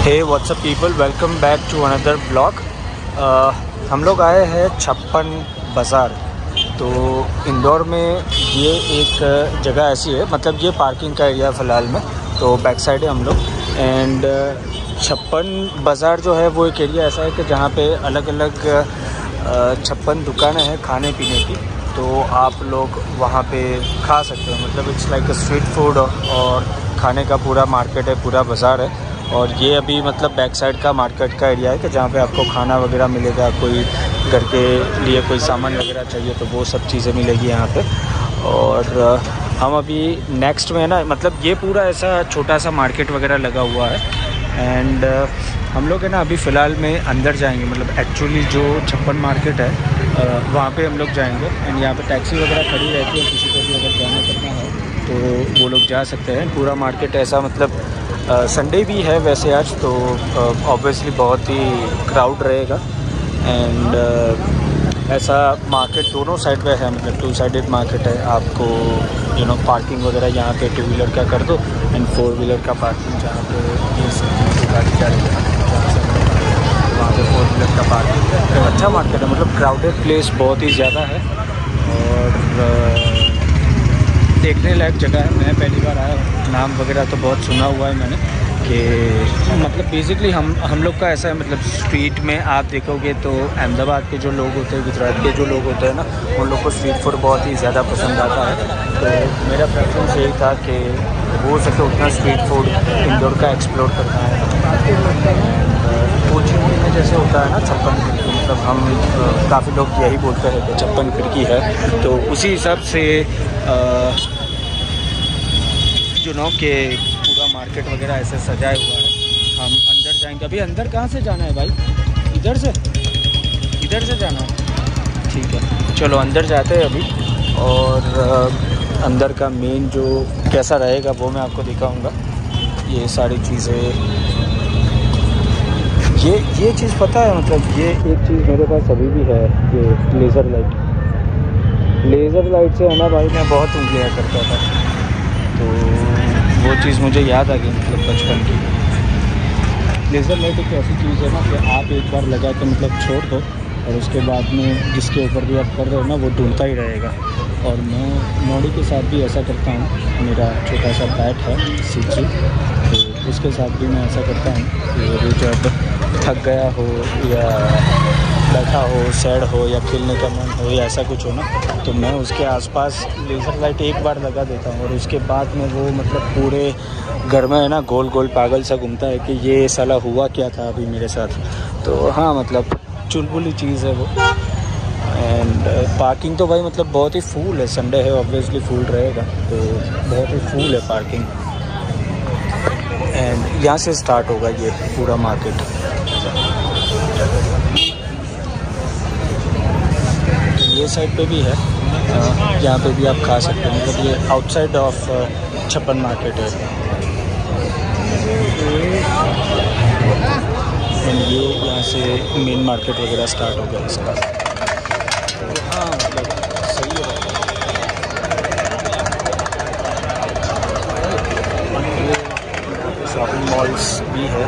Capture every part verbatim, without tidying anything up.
Hey what's up people, welcome back to another blog. हम लोग आए हैं छप्पन बाज़ार। तो इंदौर में ये एक जगह ऐसी है, मतलब ये पार्किंग का एरिया फ़िलहाल में, तो बैक साइड है हम लोग। एंड छप्पन बाज़ार जो है वो एक एरिया ऐसा है कि जहाँ पे अलग अलग छप्पन दुकानें हैं खाने पीने की, तो आप लोग वहाँ पे खा सकते हो। मतलब it's like a street food और खाने का पूरा मार्केट है, पूरा बाज़ार है। और ये अभी मतलब बैक साइड का मार्केट का एरिया है कि जहाँ पे आपको खाना वगैरह मिलेगा, कोई घर के लिए कोई सामान वगैरह चाहिए तो वो सब चीज़ें मिलेगी यहाँ पे। और हम अभी नेक्स्ट में है ना, मतलब ये पूरा ऐसा छोटा सा मार्केट वगैरह लगा हुआ है। एंड हम लोग है ना अभी फ़िलहाल में अंदर जाएंगे, मतलब एक्चुअली जो छप्पन मार्केट है वहाँ पे हम लोग जाएंगे। एंड यहाँ पे टैक्सी वगैरह खड़ी रहती है, किसी को भी अगर जाना करना है तो वो लोग जा सकते हैं। पूरा मार्केट ऐसा, मतलब संडे भी है वैसे आज, तो ऑब्वियसली बहुत ही क्राउड रहेगा। एंड uh, ऐसा मार्केट दोनों साइड पे है, मतलब टू साइडेड मार्केट है। आपको यू नो पार्किंग वगैरह यहाँ पे टू व्हीलर का कर दो, एंड फोर व्हीलर का पार्किंग जहाँ पे ये सब गाड़ी जा रही है वहाँ पे फोर व्हीलर का पार्किंग है। अच्छा मार्केट है, मतलब क्राउडेड प्लेस बहुत ही ज़्यादा है और uh, देखने लायक जगह है। मैं पहली बार आया हूँ, नाम वगैरह तो बहुत सुना हुआ है मैंने कि मतलब बेसिकली हम हम लोग का ऐसा है, मतलब स्ट्रीट में आप देखोगे तो अहमदाबाद के जो लोग होते हैं, गुजरात के जो लोग होते हैं ना, उन लोग को स्ट्रीट फूड बहुत ही ज़्यादा पसंद आता है। तो मेरा प्रेफरेंस यही था कि हो सके उतना स्ट्रीट फूड इंदौर का एक्सप्लोर करना है। कोचिंग में जैसे होता है ना छप्पन खिड़की, मतलब हम काफ़ी लोग यही बोलते हैं कि छप्पन खिड़की है, तो उसी हिसाब से जो नो के पूरा मार्केट वगैरह ऐसे सजाया हुआ है। हम अंदर जाएंगे। अभी अंदर कहाँ से जाना है भाई? इधर से इधर से जाना है, ठीक है। चलो अंदर जाते हैं अभी, और अंदर का मेन जो कैसा रहेगा वो मैं आपको दिखाऊंगा। ये सारी चीज़ें, ये ये चीज़ पता है, मतलब ये एक चीज़ मेरे पास अभी भी है, ये लेज़र लाइट। लेज़र लाइट से है ना भाई, मैं बहुत उंगलियाँ करता था, तो वो चीज़ मुझे याद आ गई, मतलब बचपन की। लेज़र लाइट एक ऐसी चीज़ है ना कि आप एक बार लगा के मतलब छोड़ दो, और उसके बाद में जिसके ऊपर भी आप कर रहे हो ना वो ढूंढता ही रहेगा। और मैं नोड़ी के साथ भी ऐसा करता हूँ। मेरा छोटा सा बैट है सीची, तो उसके साथ भी मैं ऐसा करता हूँ कि जब थक गया हो या बैठा हो, सैड हो या खेलने का मन हो या ऐसा कुछ हो ना, तो मैं उसके आसपास लेज़र लाइट एक बार लगा देता हूँ, और उसके बाद में वो मतलब पूरे घर में है ना गोल गोल पागल सा घूमता है कि ये साला हुआ क्या था अभी मेरे साथ। तो हाँ, मतलब चुलबुली चीज़ है वो। एंड पार्किंग तो भाई मतलब बहुत ही फुल है, संडे है ऑब्वियसली फुल रहेगा, तो बहुत ही फुल है पार्किंग। एंड यहाँ से स्टार्ट होगा ये पूरा मार्केट। ये साइड पे भी है, यहाँ पे भी आप खा सकते हैं, मतलब ये आउटसाइड ऑफ छप्पन मार्केट है। एंड ये यहाँ से मेन मार्केट वगैरह स्टार्ट हो गया इसका। तो हाँ, मतलब सही है। शॉपिंग मॉल्स भी है,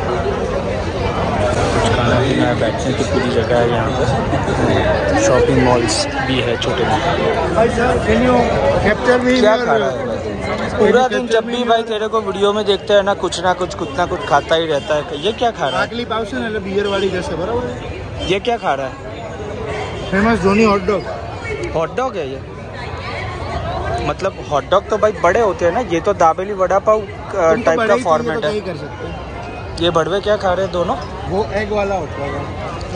खाना पीना है, बैठने की पूरी जगह है यहाँ पर। शॉपिंग मॉल्स भी है छोटे मोटे। क्या खा रहा है पूरा दिन? जब भी भाई तेरे को वीडियो में देखते हैं ना, कुछ ना कुछ कुछ ना कुछ खाता ही रहता है। ये क्या खा रहा है? बियर वाली जैसे बराबर। ये क्या खा रहा है? Famous Dhoni hot dog. Hot dog है ये? मतलब हॉट डॉग तो भाई बड़े होते हैं ना, ये तो दाबेली वड़ा पाव टाइप का फॉर्मेट है। कर सकते हैं। ये बड़वे क्या खा रहे हैं दोनों? वो एग वाला होता है।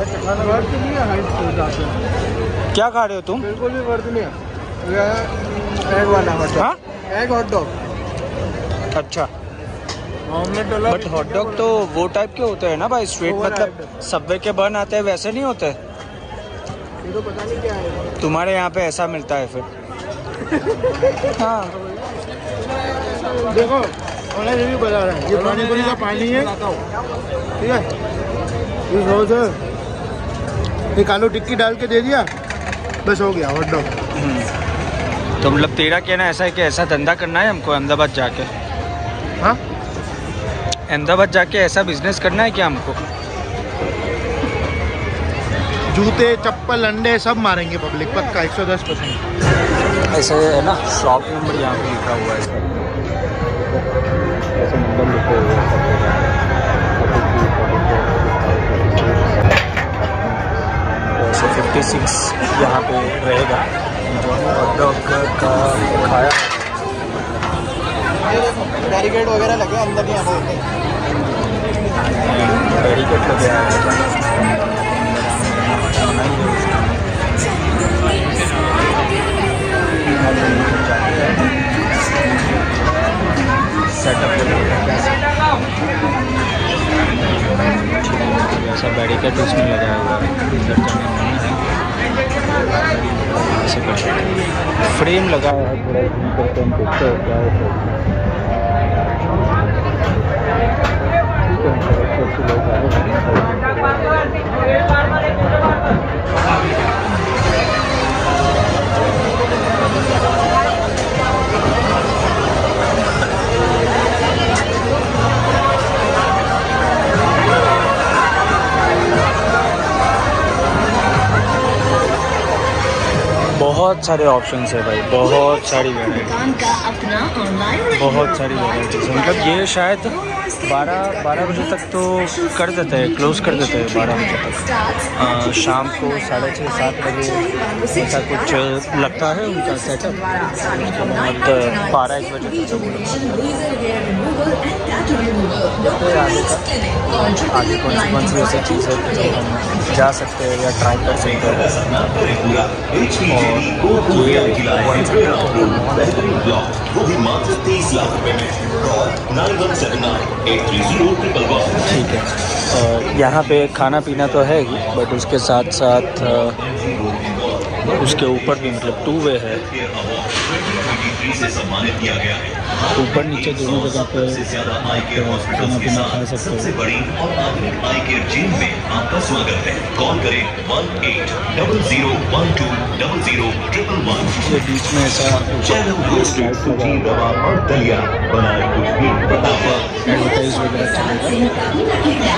क्या खा रहे हो तुम? बिल्कुल भी वर्थ नहीं है। एग वाला hot dog. Egg hot dog. अच्छा, बट हॉट डॉग तो वो टाइप के होते हैं ना भाई, स्ट्रेट, मतलब सबवे के बन आते हैं वैसे नहीं होते। ये तो पता नहीं क्या है। तुम्हारे यहाँ पे ऐसा मिलता है फिर? हाँ देखो, ये भी बता रहा है, ये पानी पूरी का पानी है, ठीक है। इस रोज एक आलू टिक्की डाल के दे दिया, बस हो गया हॉट डॉग। तो मतलब तेरा कहना ऐसा है कि ऐसा धंधा करना है हमको अहमदाबाद जाके? हाँ, अहमदाबाद जाके ऐसा बिजनेस करना है क्या हमको? जूते चप्पल अंडे सब मारेंगे पब्लिक, पक्का एक सौ दस परसेंट। ऐसे है ना, शॉप नंबर यहाँ पे लिखा हुआ है इसका, ऐसे नंबर लिखे हुए हैं। ऐसे फिफ्टी सिक्स यहाँ पे रहेगा। जो हॉट डॉग का खाया, बैरिकेड वगैरह लगे अंदर नहीं आने देते, बैरिकेड लगे हैं। सेटअप ऐसा बैरिकेड उसमें लगाया हुआ है, इधर जाने मना है, ऐसे कर सकते। फ्रेम लगा है पूरा, करके हम देखते हैं क्या है। बहुत सारे ऑप्शंस है भाई, बहुत सारी वैरायटी, बहुत सारी वैराइटीज। मतलब ये शायद बारह बारह बजे तक तो कर देते हैं, क्लोज़ कर देते हैं बारह बजे तक। आ, शाम को साढ़े छः सात बजे ऐसा कुछ लगता है उनका सेटअप, मतलब बारह एक बजे तक आगे का आगे कौन सी कौन सी ऐसी चीज़ है जो हम जा सकते हैं या ट्राई कर सकते हैं। ठीक है, और यहाँ पे खाना पीना तो है ही, बट उसके साथ साथ उसके ऊपर भी मतलब टू वे है, ऊपर नीचे दोनों जगह पे खाना पीना खा सकते हो। आपका स्वागत है, कॉल करें one eight double zero one two double zero triple one. ये बीच में ऐसा एडवर्टाइज वगैरह चलेगा।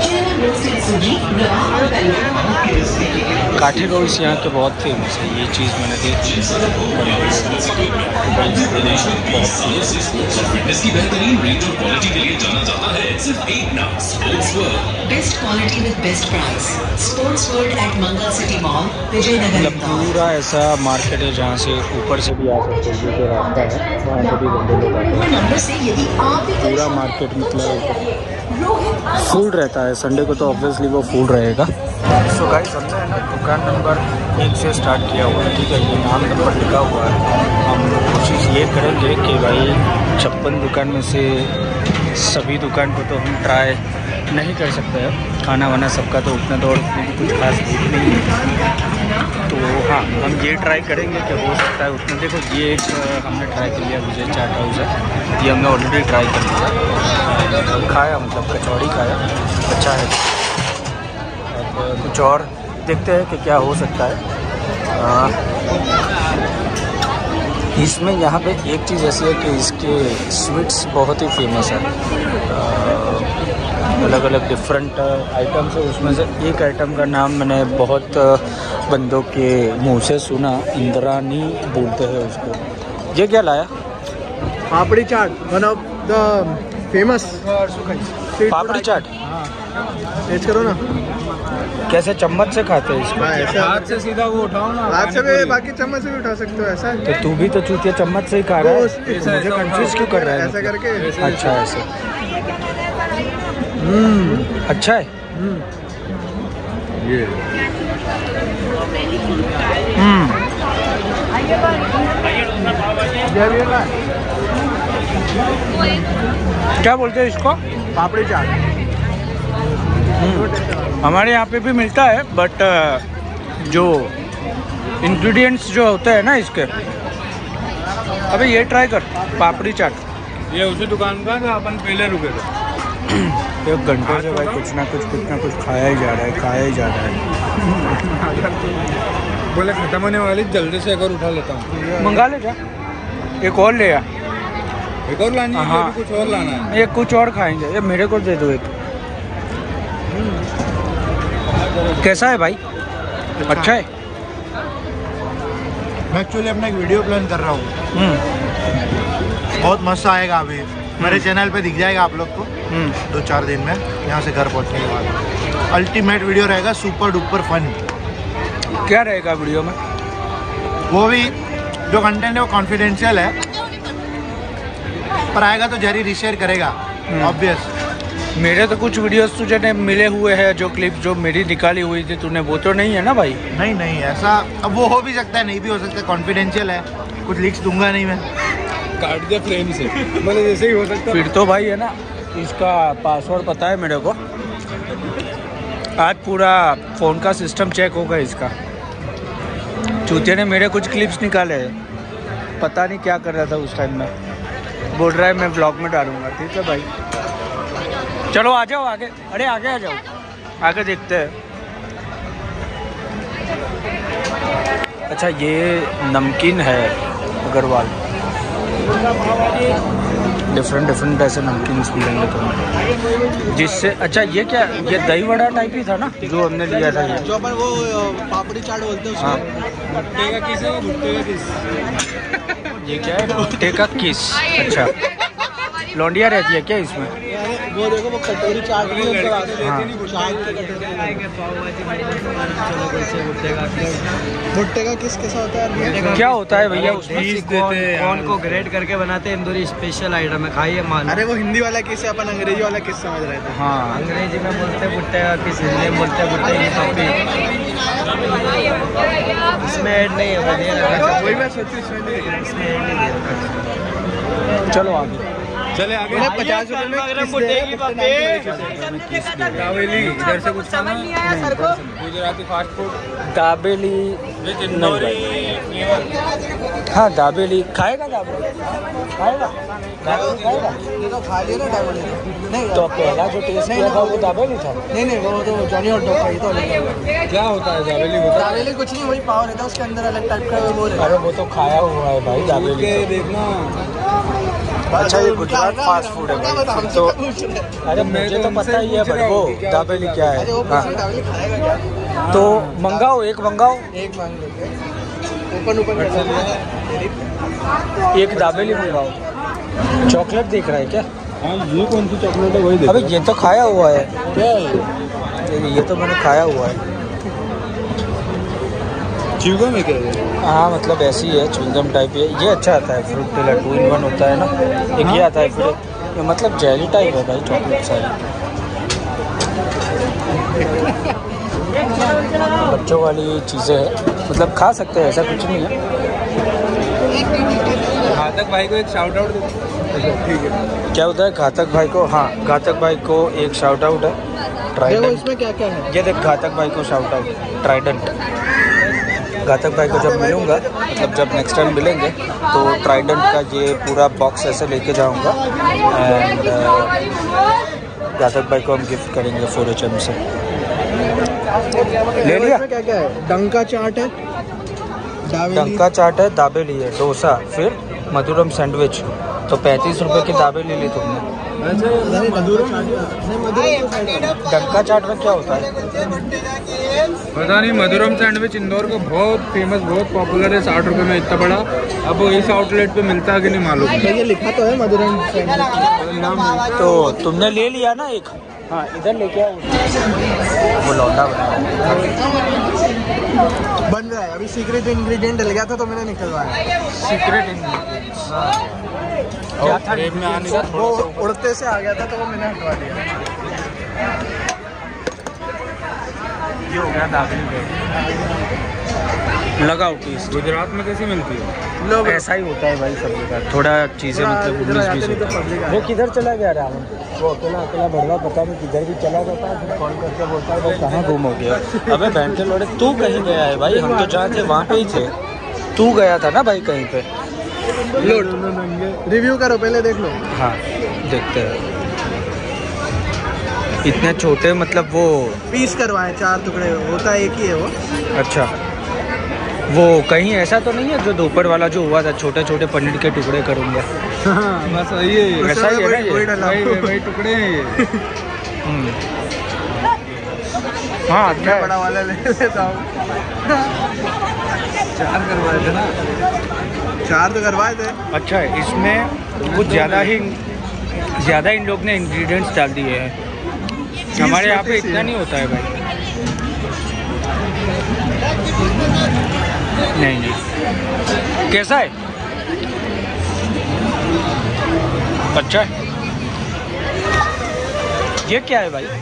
काठी रोल्स यहाँ के बहुत फेमस है, ये चीज़ मैंने देखी। इसकी बेहतरीन रेंज और क्वालिटी के लिए जाना जाता है सिर्फ एक नाम, sports world. Best quality with best price, sports world at Mangal city mall, Vijaynagar. मतलब पूरा ऐसा मार्केट है जहाँ से ऊपर से भी आ सकते हैं, जो रास्ता है वहाँ से भी बंदे लोग आते हैं। पूरा मार्केट मतलब फुल रहता है, संडे को तो ऑब्वियसली वो फुल रहेगा। सो गाइस, हमने है ना दुकान नंबर एक से स्टार्ट किया हुआ है, ठीक है, ये नाम नंबर लिखा हुआ है। हम कोशिश ये करेंगे कि भाई छप्पन दुकान में से सभी दुकान को तो हम ट्राई नहीं कर सकते हैं, खाना वाना सबका तो उतना तो और उतनी भी कुछ खास भूख नहीं है। तो हाँ, हम ये ट्राई करेंगे कि हो सकता है उतना। देखो, ये एक हमने ट्राई कर लिया, विजय चाट हाउस है, ये हमने ऑलरेडी ट्राई कर लिया, खाया, मतलब कचौड़ी खाया, अच्छा है। अब कुछ और देखते हैं कि क्या हो सकता है। आ, इसमें यहाँ पे एक चीज़ ऐसी है कि इसके स्वीट्स बहुत ही फेमस है, अलग अलग डिफरेंट आइटम्स है। उसमें से एक आइटम का नाम मैंने बहुत बंदों के मुंह से सुना, इंद्रानी बोलते हैं उसको। ये क्या लाया? Papdi chaat, one of the famous papdi chaat. Taste करो ना। कैसे, चम्मच से खाते हैं इसको? हाथ से सीधा वो उठाओ ना, हाथ से भी, बाकी चम्मच से भी उठा सकते हो। ऐसा है तो तू भी तो चूतिया चम्मच से ही खा रहा है, मुझे कंफ्यूज क्यों कर रहा है? ऐसा करके। अच्छा, ऐसे। हम्म, अच्छा है। ये हम्म क्या बोलते हैं इसको? पापड़ी चाट। हमारे यहाँ पे भी मिलता है, बट जो इंग्रेडिएंट्स जो होते हैं ना इसके, अबे ये ट्राई कर, पापड़ी चाट। ये उसी दुकान का ना, अपन पहले रुके थे। एक घंटे से भाई कुछ ना कुछ कुछ ना कुछ खाया ही जा रहा है, खाया ही जा रहा है। बोले खत्म होने वाली, जल्दी से अगर उठा लेता हूँ। मंगा ले जा, एक और ले आ। एक और लानी है? हाँ। कुछ और लाना है? ये कुछ और खाएंगे, ये मेरे को दे दो एक। कैसा है भाई? अच्छा है। मैं एक्चुअली अपना एक वीडियो प्लान कर रहा हूँ, हम्म बहुत मस्त आएगा। अभी मेरे चैनल पे दिख जाएगा आप लोग को हम्म दो चार दिन में, यहाँ से घर पहुँचने के बाद। अल्टीमेट वीडियो रहेगा, सुपर डुपर फन। क्या रहेगा वीडियो में? वो भी जो कंटेंट है वो कॉन्फिडेंशियल है, पर आएगा तो जरी रीशेयर करेगा ऑब्वियस। मेरे तो कुछ वीडियोस तुझे ने मिले हुए हैं, जो क्लिप जो मेरी निकाली हुई थी तूने, वो तो नहीं है ना भाई? नहीं नहीं ऐसा, अब वो हो भी सकता है नहीं भी हो सकता है, कॉन्फिडेंशियल है, कुछ लीक्स दूंगा नहीं मैं। काट दे फ्रेम से, मतलब जैसे ही हो सकता है। फिर तो भाई है ना, इसका पासवर्ड पता है मेरे को। आज पूरा फ़ोन का सिस्टम चेक होगा इसका। चूतिया ने मेरे कुछ क्लिप्स निकाले हैं, पता नहीं क्या कर रहा था उस टाइम में। बोल रहा है मैं व्लॉग में डालूंगा। ठीक है भाई, चलो आ जाओ आगे। अरे आगे आ जाओ, आगे देखते हैं। अच्छा ये नमकीन है अग्रवाल, डिफरेंट डिफरेंट ऐसे नमकीन मिलेंगे तुम्हें, जिससे अच्छा ये क्या, ये दही वड़ा टाइप ही था ना जो हमने लिया था? ये जो अपन वो पापड़ी चाट बोलते हैं। हाँ, भुट्टे का किस है? भुट्टे का किस? ये क्या है? भुट्टे का किस। अच्छा, लौंडिया रहती है क्या इसमें? वो देखो वो कटोरी चाट भी है। हाँ। भुट्टे का किस कैसा होता है? क्या होता है भैया उसमें? कौन को ग्रेड करके बनाते हैं, इंदौरी स्पेशल आइटम है, खाइए मान। अरे वो हिंदी वाला किस है, अपन अंग्रेजी वाला किस समझ रहे थे। हाँ, अंग्रेजी में बोलते हैं भुट्टे का किस, हिंदी में बोलते हैं भुट्टे की सब्जी। इसमें ऐड नहीं है, वो दे रहा है। वही मैं सोचती हूँ, इसमें नहीं है। इसमें ऐड नहीं दे रहा। चलो आगे चले आगे। पचास रुपए में दाबेली इधर से कुछ खाना? गुजराती फास्ट फूड, दाबेली नहीं भाई। हाँ दाबेली खाएगा, दाबेली खाएगा, दाबेली खाएगा। ये तो खा लिया ना दाबेली। नहीं तो पहला जो टेस्ट किया था वो दाबेली था। नहीं नहीं, वो तो जॉनी हॉट डॉग का ही तो अलग है। क्या होता है दाबेली? होता दाबेली कुछ नहीं, वही पाव रहता है, उसके अंदर अलग टाइप का वो रहता है। अरे वो तो खाया हुआ है भाई दाबेली है? तो। देखना। अच्छा ये गुजरात फास्ट फूड है भाई, फिर तो अरे मुझे तो पता ही है, बट वो दाबेली क्या है? हाँ दाबेली खाएगा क्या? तो मंगाओ, एक मंगाओ, एक मांग लेते हैं, ओपन ओपन एक दाबेली मंगाओ। चॉकलेट देख रहा है क्या? हाँ ये कौन सी चॉकलेट है? वही अबे ये तो खाया हुआ है, क्या है? ये तो मैंने खाया हुआ है। च्युइंगम है क्या ये? हाँ मतलब ऐसी है, च्युइंगम टाइप है। ये अच्छा आता है, fruit tailor two in one होता है ना, एक ये आता है, फिर ये मतलब जेली टाइप है भाई, चॉकलेट सारी। बच्चों वाली चीज़ें हैं, मतलब खा सकते हैं, ऐसा कुछ नहीं है। घातक भाई को एक शाउट आउट दो। ठीक है, क्या होता है घातक भाई को? हाँ घातक भाई को एक शाउट आउट है, ट्राइडेंट। इसमें क्या क्या है? ये देख घातक भाई को शाउट आउट, ट्राइडेंट। घातक भाई को जब मिलूंगा, मतलब जब नेक्स्ट टाइम मिलेंगे, तो ट्राइडेंट का ये पूरा बॉक्स ऐसे लेके जाऊंगा एंड घातक भाई को हम गिफ्ट करेंगे फोर एच एम से। ले लिया? क्या क्या है? डंका चाट है, डंका चाट है, दाबेली है, डोसा, फिर मधुरम सैंडविच। तो पैंतीस रुपए की दाबेली ली तुमने। डंका चाट में क्या होता है? पता नहीं। मधुरम सैंडविच इंदौर का बहुत फेमस, बहुत पॉपुलर है, साठ रुपए में इतना बड़ा। अब वो इस आउटलेट पे मिलता है कि नहीं मालूम। ये लिखा तो है मधुरम सैंडविच। तो तुमने ले लिया ना एक? हाँ इधर लेके आओ। वो लौंडा बना रहा है। बन रहा है अभी, सीक्रेट इंग्रेडिएंट डल गया था तो मैंने निकलवाया। सीक्रेट इंग्रेडिएंट्स क्या था? में आने का वो उड़ते से आ गया था तो वो मैंने हटवा दिया। ये हो गया दाबेली। लगाओ पीस। गुजरात में कैसी मिलती है? लोग ऐसा ही होता है भाई, सब जगह थोड़ा चीज़ें मतलब उन्नीस बीस होती है। वो किधर चला गया रावण? वो अकेला अकेला भरवा, पता नहीं किधर भी चला जाता है, फिर कॉल करके बोलता है भाई कहाँ गुम हो गया। अबे बहन के लोड़े, तू कहीं गया है भाई? हम तो जहाँ थे वहाँ पे ही थे, तू गया था ना भाई कहीं पे। रिव्यू करो पहले, देख लो। हाँ देखते हैं। इतने छोटे मतलब वो पीस करवाए, चार टुकड़े होता है, एक ही है वो। अच्छा वो कहीं ऐसा तो नहीं है जो दोपहर वाला जो हुआ था, छोटे छोटे पनीर के टुकड़े करूँगा। हाँ, बस वही है, वैसा ही है ना ये, वही वही टुकड़े हैं ये। हाँ अच्छा बड़ा वाला ले लेता हूँ। चार करवाए थे ना, चार तो करवाए थे। अच्छा है, इसमें कुछ ज़्यादा ही ज़्यादा इन लोग ने इंग्रेडिएंट्स डाल दिए हैं, हमारे यहाँ पे इतना नहीं होता है भाई। नहीं नहीं कैसा है? अच्छा है। ये क्या है भाई?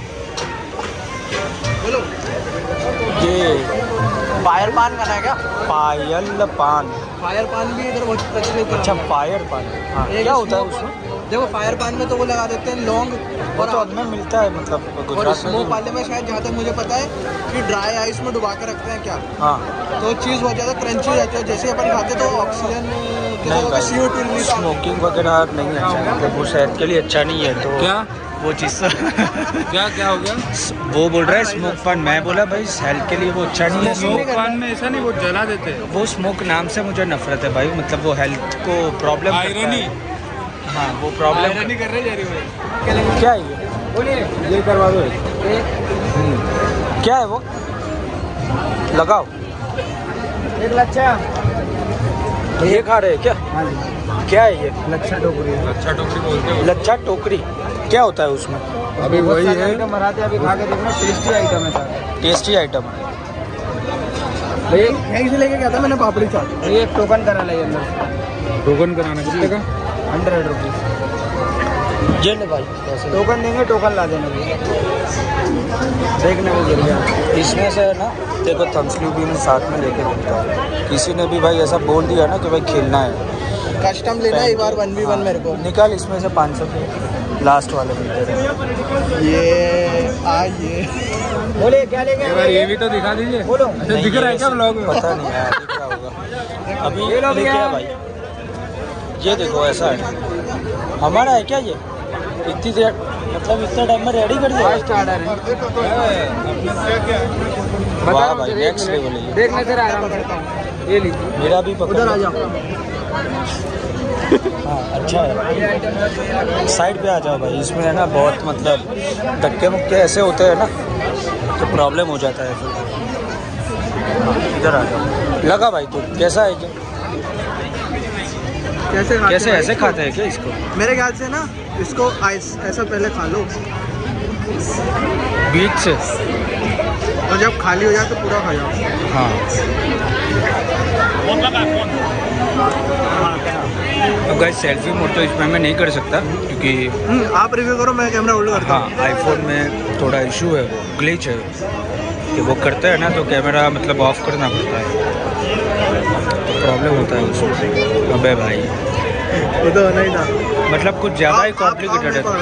ये फायर पान खाना है क्या? पायल पान। फायर पान भी इधर बहुत प्रचलित है। अच्छा फायर पान, हाँ क्या होता है उसमें? देखो फायर पान में तो वो लगा देते हैं लौंग, वो तो अब में मिलता है मतलब और गुजरात में स्मोक भी। वाले में शायद जहाँ तक मुझे पता है कि ड्राई आइस में डुबा के रखते हैं क्या, हाँ तो चीज़ बहुत ज़्यादा क्रंची रहती है। जैसे अपन खाते तो ऑक्सीजन नहीं भाई, C O two release. Smoking वगैरह नहीं अच्छा है, मतलब वो सेहत के लिए अच्छा नहीं है। तो क्या वो चीज़ क्या क्या हो गया? वो बोल रहा है स्मोक पान, मैं बोला भाई हेल्थ के लिए वो अच्छा नहीं है। स्मोक पान में ऐसा नहीं, वो जला देते हैं। वो स्मोक नाम से मुझे नफरत है भाई, मतलब वो हेल्थ को प्रॉब्लम करता आयरनी, है। हाँ वो प्रॉब्लम आयरनी कर रहे जा रही है। क्या है ये? बोलिए ये करवा दो। क्या है वो? लगाओ एक लच्छा ये खा रहे हैं क्या? क्या है ये? लच्छा टोकरी अच्छा टोकरी बोलते हो। लच्छा टोकरी क्या होता है उसमें? अभी वही है, मराठी अभी खा के देखना, टेस्टी आइटम है सर। टेस्टी आइटम है। यहीं से लेके गया था मैंने पापड़ी चाट। ये एक टोकन करा लिया अंदर, टोकन कराना कितने का? हंड्रेड रुपीज़ ये ले भाई टोकन देंगे, टोकन ला देना देखने को गिर गया। इसमें से है ना, देखो थम्सली भी मैं साथ में लेके देता हूँ। किसी ने भी भाई ऐसा बोल दिया ना कि भाई खेलना है, कस्टम लेना एक बार वन वी वन मेरे को निकाल इसमें से पाँच सौ लास्ट वाले मिलते हैं। ये आइए बोले क्या लेंगे? एक बार ये भी तो दिखा दीजिए। बोलो। अच्छा दिख रहा है क्या ब्लॉग में? पता नहीं यार, दिख रहा होगा। अभी ये लेके आया भाई, ये देखो ऐसा है हमारा है क्या ये? इतनी देर मतलब इतना टाइम में रेडी कर दिया? वाह भाई नेक्स्ट लेवल है ये। देखने से आराम करता हूँ, ये लीजिए। मेरा भी पकड़ उधर आ जाओ। हाँ अच्छा है, साइड पे आ जाओ भाई। इसमें है ना बहुत मतलब धक्के मुक्के ऐसे होते हैं ना तो प्रॉब्लम हो जाता है फिर। इधर आ जाओ। लगा भाई तू कैसा है? कैसे खाते कैसे हैं ऐसे खाते हैं क्या इसको? मेरे ख्याल से ना इसको आइस ऐसा पहले खा लो बीच से, और जब खाली हो जाए तो पूरा खा जाओ। हाँ तो गाइस सेल्फी मोड तो इसमें मैं नहीं कर सकता क्योंकि आप रिव्यू करो, मैं कैमरा होल्ड करता हूँ। हाँ आईफोन में थोड़ा इशू है, ग्लिच है कि वो करते हैं ना तो कैमरा मतलब ऑफ करना पड़ता है, तो प्रॉब्लम होता है उसमें। अबे भाई वो तो नहीं था, मतलब कुछ ज़्यादा ही कॉम्प्लिकेटेड है।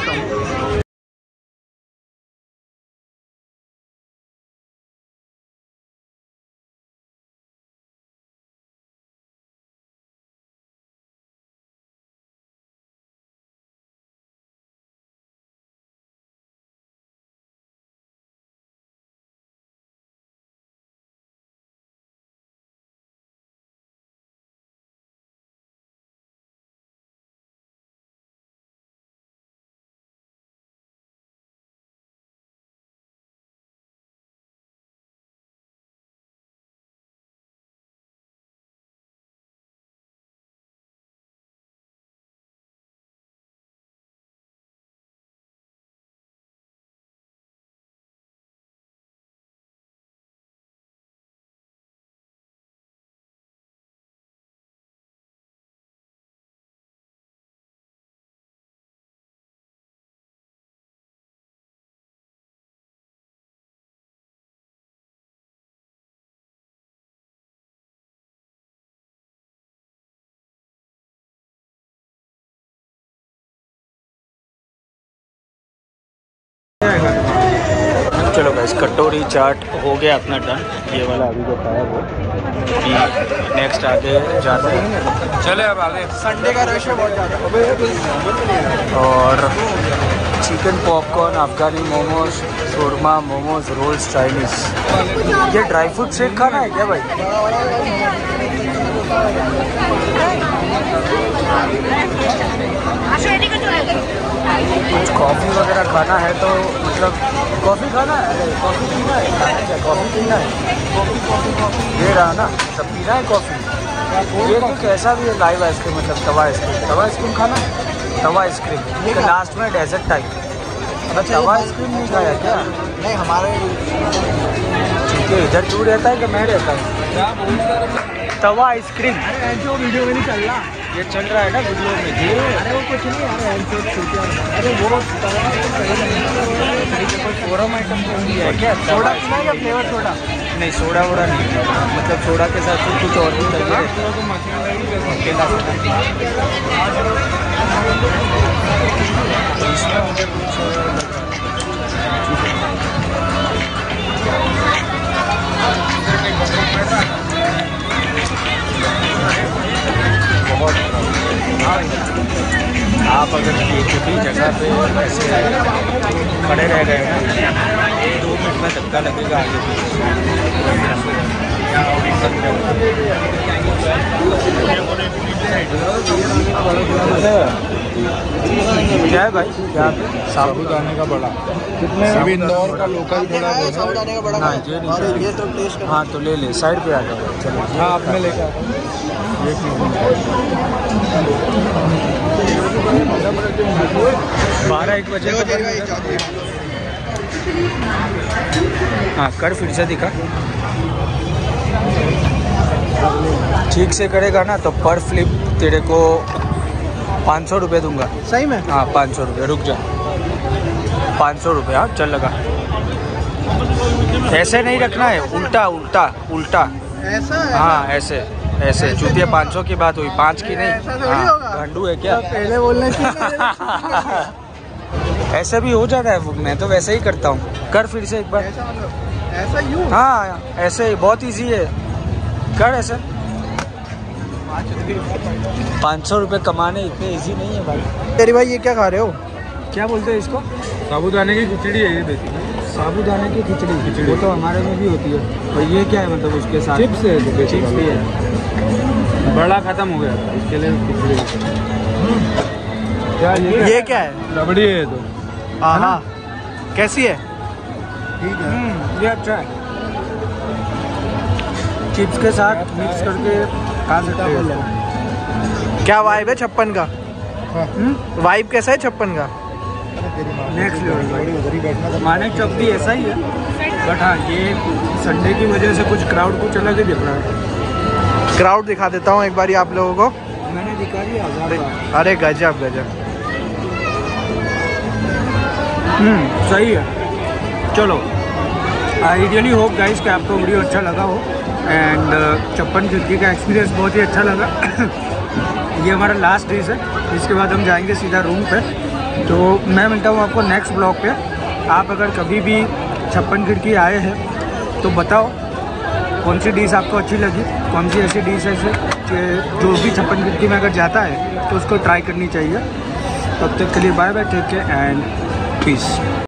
चलो गाइस कटोरी चाट हो गया अपना डन, ये वाला अभी जो खाया वो। नेक्स्ट आगे जाते हैं, चले अब आगे। संडे का रश है बहुत ज़्यादा। और chicken popcorn, Afghani momos, shawarma, momos, rolls, Chinese. ये ड्राई फ्रूट शेक खाना है क्या भाई? कुछ कॉफ़ी वगैरह खाना है तो मतलब कॉफ़ी खाना है, कॉफ़ी पीना है, खाना क्या कॉफ़ी पीना है, कॉफ़ी कॉफ़ी कॉफ़ी ये रहा ना, सब पीना है कॉफ़ी। ये तो कैसा भी है लाइव आइसक्रीम, मतलब तवा आइसक्रीम, तवा आइसक्रीम खाना है, तवा आइसक्रीम लास्ट में डेजर्ट टाइप। तवा आइसक्रीम नहीं खाया क्या? नहीं हमारे ठीक है, इधर तू रहता है कि मैं रहता हूँ? तवा आइसक्रीम जो वीडियो में नहीं चल रहा, ये चल रहा है ना वीडियो में। अरे वो कुछ नहीं यार, अरे वो फोरम आइटम तो नहीं है क्या? सोडा पीना है या फ्लेवर सोडा? नहीं सोडा वोडा नहीं, मतलब सोडा के साथ फिर कुछ और भी चाहिए। अकेला बहुत आप अगर एक ही जगह पे ऐसे खड़े रह गए ना, दो मिनट में धक्का लगेगा आगे पीछे। क्या है भाई? क्या साबूदाने का बड़ा कितने? अभी इंदौर का लोकल थोड़ा साबूदाने का बड़ा हाँ ये नहीं, ये तो टेस्ट हाँ तो ले ले, साइड पे आ जाओ। चलो हाँ आप में लेकर ये बारह एक बजे हाँ कर, फिर से दिखा। ठीक से करेगा ना तो पर फ्लिप तेरे को पाँच सौ रुपये दूंगा। सही में? हाँ पाँच सौ रुपये, रुक जा, पाँच सौ रुपये। हाँ चल लगा। ऐसे नहीं रखना है, उल्टा उल्टा उल्टा। ऐसा? हाँ ऐसे ऐसे चूतिया। पाँच सौ की बात हुई, पाँच की नहीं। ऐसा थोड़ी हाँ होगा। गांडू है क्या? पहले बोलने की ऐसे भी हो जाता है, मैं तो वैसे ही करता हूँ। कर फिर से एक बार। ऐसा मतलब ऐसा यूँ? हाँ ऐसे ही, बहुत इजी है, कर ऐसे। पाँच सौ रुपये कमाने इतने इजी नहीं है भाई। तेरी भाई ये क्या खा रहे हो? क्या बोलते हैं इसको? साबूदाने की खिचड़ी है ये बेसिकली। साबूदाने की खिचड़ी? खिचड़ी वो तो हमारे में भी होती है। और ये क्या है मतलब उसके साथ? चिप्स है, चिप्स भी है। बड़ा खत्म हो गया था, इसके लिए खिचड़ी। क्या ये ये क्या है? रबड़ी है तो। हाँ कैसी है? ठीक है, ये अच्छा है। चिप्स के साथ मिक्स करके खा सकते हो। क्या वाइब है छप्पन का? वाइब कैसा है छप्पन का? नेक्स्ट लेवल भाई। मानिक चौक भी ऐसा ही है, बट हाँ ये संडे की वजह से कुछ क्राउड कुछ अलग ही दिख रहा है। क्राउड दिखा देता हूँ एक बार आप लोगों को। मैंने दिखा दिया हजार बार। अरे गजब गजब। हम्म सही है। चलो आई रियली होप गाइस कि आपको वीडियो अच्छा लगा हो। एंड छप्पन खिड़की का एक्सपीरियंस बहुत ही अच्छा लगा। ये हमारा लास्ट डिश है, इसके बाद हम जाएंगे सीधा रूम पे। तो मैं मिलता हूँ आपको नेक्स्ट ब्लॉग पे। आप अगर कभी भी छप्पन खिड़की आए हैं तो बताओ कौन सी डिश आपको अच्छी लगी, कौन सी ऐसी डिश है कि जो भी छप्पन खिड़की में अगर जाता है तो उसको ट्राई करनी चाहिए। तब तक के लिए bye bye, take care and piece.